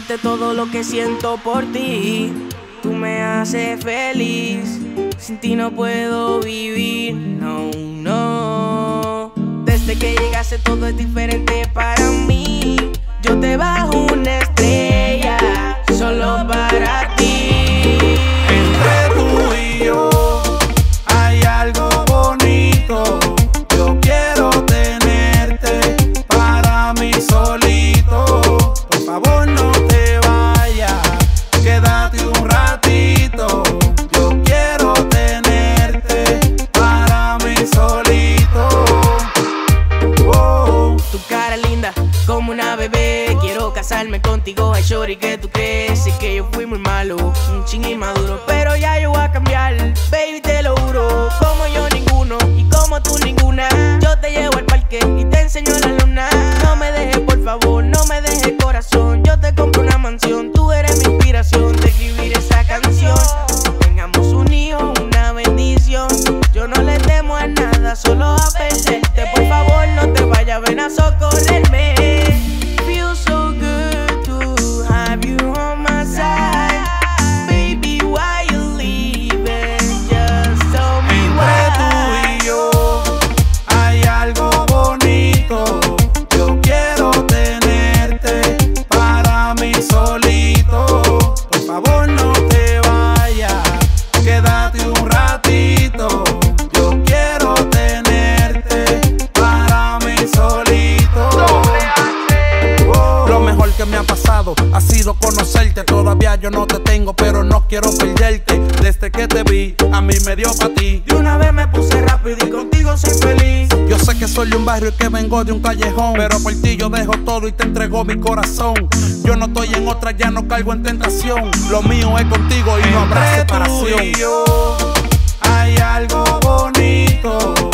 decirte todo lo que siento por ti. Tú me haces feliz, sin ti no puedo vivir, no, no. Desde que llegaste todo es diferente para mí. Yo te bajo una estrella, solo para ti. Entre tú y yo hay algo bonito. Yo quiero tenerte para mí solito. Por favor no te vayas, quédate un ratito. Yo quiero tenerte para mí solito. Oh. Tu cara linda como una bebé, quiero casarme contigo. Ay, shorty, ¿qué tú crees? Sé que yo fui muy malo, un ching inmaduro, pero ya yo voy a cambiar, baby, te lo juro. Como yo ninguno y como tú ninguna. Yo te llevo al parque y te enseño la luna. No me dejes, por favor, no me dejes, corazón. Yo te compro una mansión, tú eres mi inspiración de escribir esa canción. Tengamos un hijo, una bendición. Yo no le temo a nada, solo a perderte. Por favor, no te vayas, ven a socorrerme. Feels so good to have you on my side. Baby, why you leaving? Just tell me Entre tú why. y yo hay algo bonito. Yo quiero tenerte para mí solito. Por favor no te vayas, quédate un ratito. Yo quiero tenerte para mí solito. Oh. Lo mejor que me ha pasado ha sido conocerte. Todavía yo no te tengo, pero no quiero perderte. Desde que te vi, a mí me dio pa' ti. De una vez me puse rápido y contigo soy feliz. Yo sé que soy de un barrio y que vengo de un callejón, pero por ti yo dejo todo y te entrego mi corazón. Yo no estoy en otra, ya no caigo en tentación. Lo mío es contigo y no habrá separación. Entre tú y yo hay algo bonito.